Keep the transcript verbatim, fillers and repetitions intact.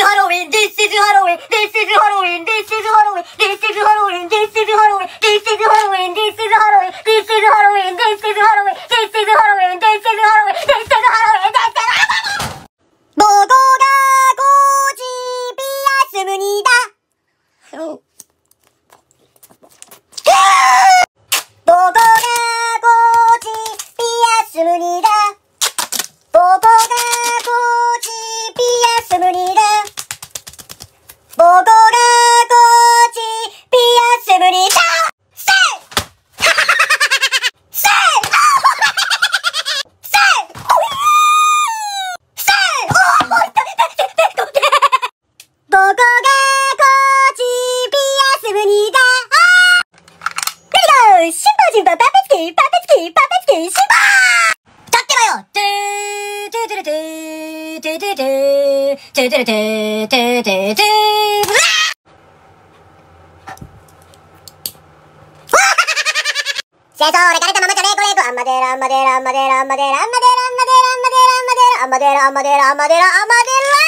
Halloween, this is Halloween, this is Halloween, this is Halloween, this is Halloween, this is Halloween, this is Halloween, this is Halloween, this is Halloween, this is Halloween, this is Halloween, this is Halloween, this is Halloween, this is Halloween. 午後がごじピアスムにだ。午後がごじピアスムにだ。午後がごじピアスムにだ。午後がごじピアスムにだ。せいせいせいせいおーいたたたたたた午後がごじピアスムにだ。レディゴーシンパシンパパペツキパペツキパペツキシンパー立ってろよトゥートゥトゥルトゥートゥトゥトゥートゥトゥルトゥートゥトゥトゥーうわ戦争俺かれたままじゃねえこれこアンマデーラアンマデーラアンマデーラアンマデーラアンマデーラアンマデーラアンマデーラアンマデーラアンマデーラアンマデーラアンマデーラアンマデーラ